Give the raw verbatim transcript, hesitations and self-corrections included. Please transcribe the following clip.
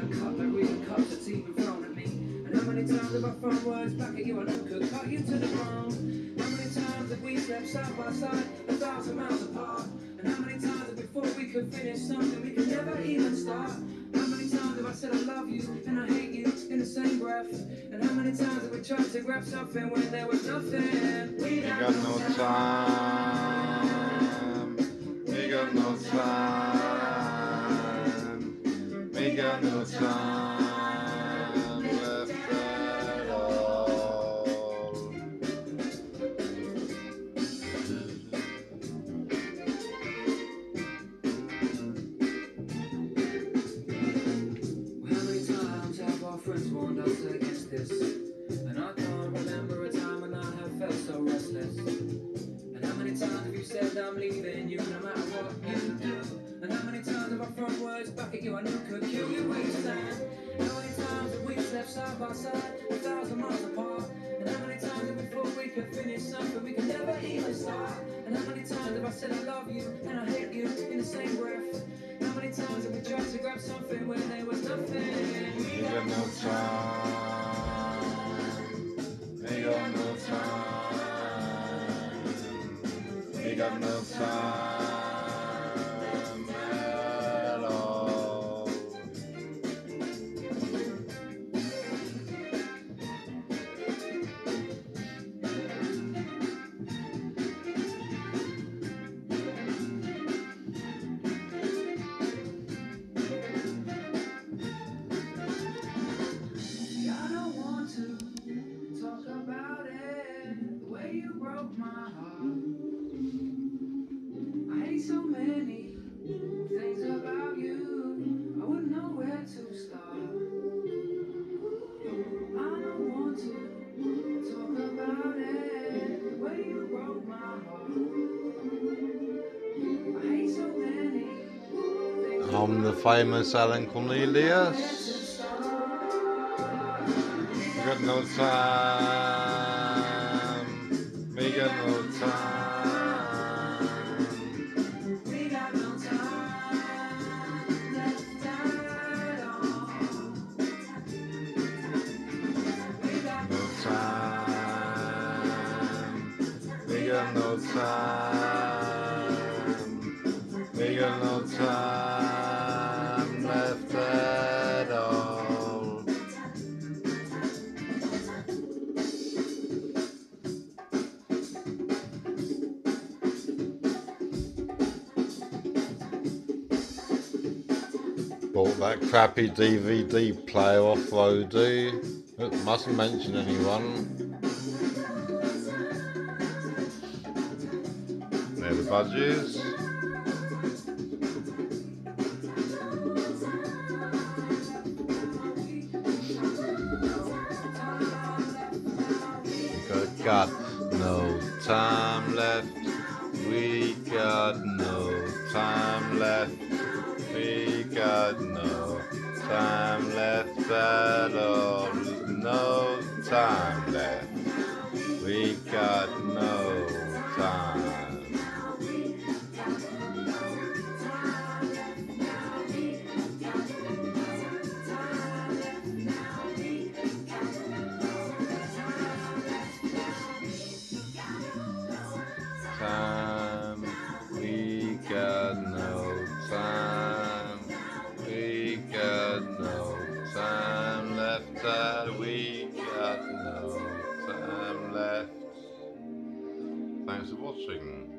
cut like reading cups that's even thrown at me. And how many times have I thrown words back at you? I know could cut you to the bone. How many times have we slept side by side, a thousand miles apart? And how many times have we thought we could finish something we could never even start? How many times have I said I love you and I hate you in the same breath? And how many times have we tried to grab something when there was nothing? We got, got no time. We got no time. We got no time left at all. Well, how many times have our friends warned us against this? And I can't remember a time when I have felt so restless. And how many times have you said I'm leaving you no matter what you do? And how many times have I thrown words back at you I knew could kill you where you stand? How many times have we slept side by side, a thousand miles apart? And how many times have we thought we could finish something we could never even start? And how many times have I said I love you and I hate you in the same breath? How many times have we tried to grab something when there was nothing? We got no time. We got no time. We got no time at all. I don't want to talk about it, the way you broke my heart. I hate so many things about you, I wouldn't know where to start. I don't want to talk about it, the way you broke my heart. I hate so many things. I'm the famous Alan Cornelius. We got no time. We got no time. We got no time left at all. We got no time. We got no time. We got no time left at all. Bought that crappy D V D player off Roadoo. Look, mustn't mention anyone. There the budgies. Got no time left. We got no time left. We got no time left at all. No time left. We got no time. Time. We got no time. We got no time left. That we got no time left. Thanks for watching.